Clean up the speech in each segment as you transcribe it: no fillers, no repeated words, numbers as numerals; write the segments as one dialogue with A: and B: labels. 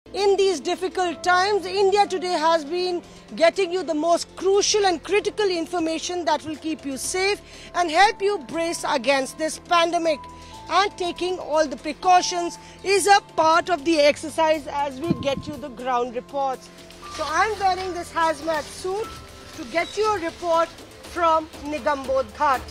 A: In these difficult times, India Today has been getting you the most crucial and critical information that will keep you safe and help you brace against this pandemic. And taking all the precautions is a part of the exercise as we get you the ground reports. So I'm wearing this hazmat suit to get you a report from Nigambod Ghat.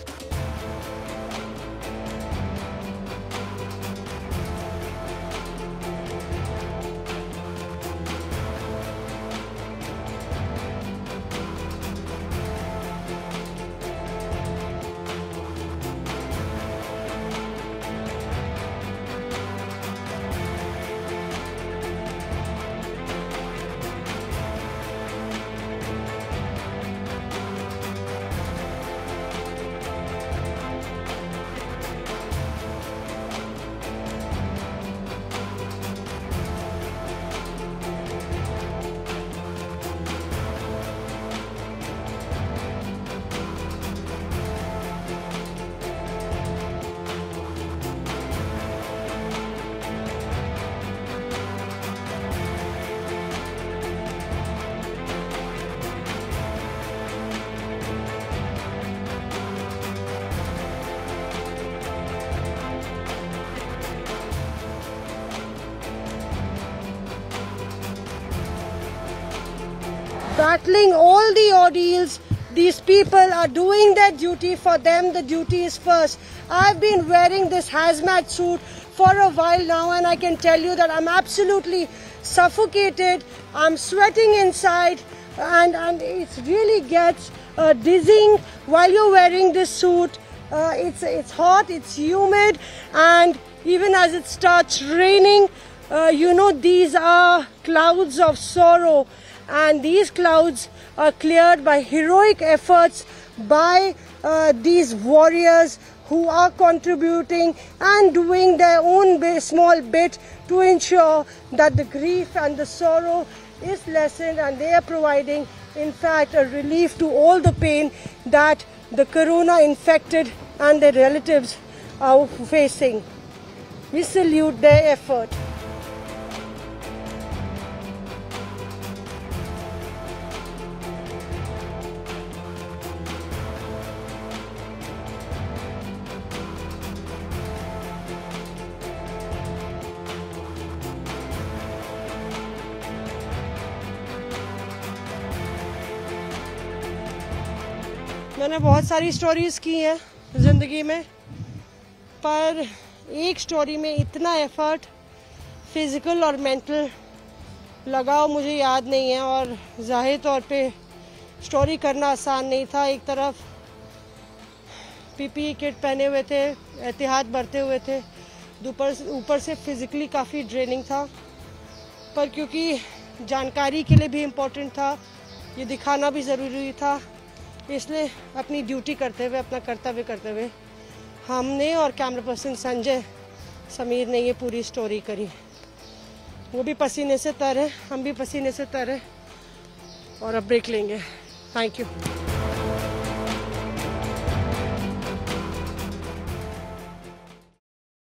A: Battling all the ordeals, these people are doing their duty. For them, the duty is first. I've been wearing this hazmat suit for a while now, and I can tell you that I'm absolutely suffocated. I'm sweating inside, and it really gets dizzying while you're wearing this suit. It's hot, it's humid, and even as it starts raining, these are clouds of sorrow. And these clouds are cleared by heroic efforts by these warriors who are contributing and doing their own small bit to ensure that the grief and the sorrow is lessened, and they are providing, in fact, a relief to all the pain that the corona infected and their relatives are facing. We salute their effort. मैंने बहुत सारी stories की हैं ज़िंदगी में, पर एक story में इतना एफर्ट फिज़िकल और मेंटल लगा मुझे याद नहीं है। और ज़ाहिर तौर पे स्टोरी करना आसान नहीं था। एक तरफ पीपीई किट पहने हुए थे, एहतियात बरते हुए थे, ऊपर से फिज़िकली काफ़ी ड्रेनिंग था, पर क्योंकि जानकारी के लिए भी इम्पोर्टेंट था, ये दिखाना भी ज़रूरी था, इसलिए अपनी ड्यूटी करते हुए, अपना कर्तव्य करते हुए हमने और कैमरा पर्सन संजय समीर ने ये पूरी स्टोरी करी। वो भी पसीने से तर है, हम भी पसीने से तर है, और अब ब्रेक लेंगे। Thank you.